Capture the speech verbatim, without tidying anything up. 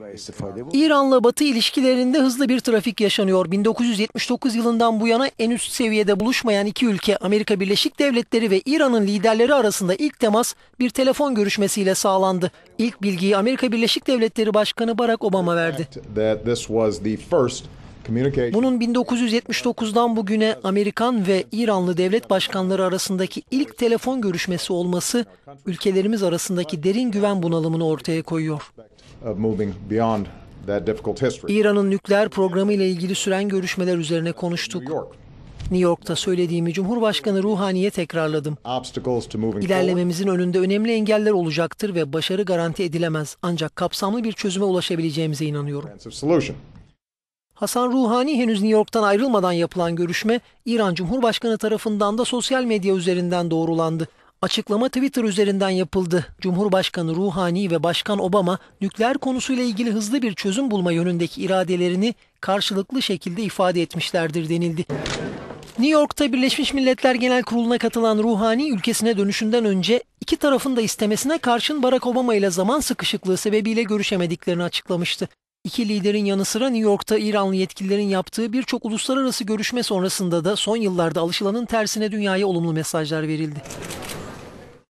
İran'la Batı ilişkilerinde hızlı bir trafik yaşanıyor. bin dokuz yüz yetmiş dokuz yılından bu yana en üst seviyede buluşmayan iki ülke, Amerika Birleşik Devletleri ve İran'ın liderleri arasında ilk temas bir telefon görüşmesiyle sağlandı. İlk bilgiyi Amerika Birleşik Devletleri Başkanı Barack Obama verdi. Bunun bin dokuz yüz yetmiş dokuzdan bugüne Amerikan ve İranlı devlet başkanları arasındaki ilk telefon görüşmesi olması, ülkelerimiz arasındaki derin güven bunalımını ortaya koyuyor. İran'ın nükleer programı ile ilgili süren görüşmeler üzerine konuştuk. New York'ta söylediğimi Cumhurbaşkanı Ruhani'ye tekrarladım. İlerlememizin önünde önemli engeller olacaktır ve başarı garanti edilemez. Ancak kapsamlı bir çözüme ulaşabileceğimize inanıyorum. Hasan Ruhani henüz New York'tan ayrılmadan yapılan görüşme, İran Cumhurbaşkanı tarafından da sosyal medya üzerinden doğrulandı. Açıklama Twitter üzerinden yapıldı. Cumhurbaşkanı Ruhani ve Başkan Obama nükleer konusuyla ilgili hızlı bir çözüm bulma yönündeki iradelerini karşılıklı şekilde ifade etmişlerdir denildi. New York'ta Birleşmiş Milletler Genel Kurulu'na katılan Ruhani, ülkesine dönüşünden önce iki tarafın da istemesine karşın Barack Obama ile zaman sıkışıklığı sebebiyle görüşemediklerini açıklamıştı. İki liderin yanı sıra New York'ta İranlı yetkililerin yaptığı birçok uluslararası görüşme sonrasında da son yıllarda alışılanın tersine dünyaya olumlu mesajlar verildi.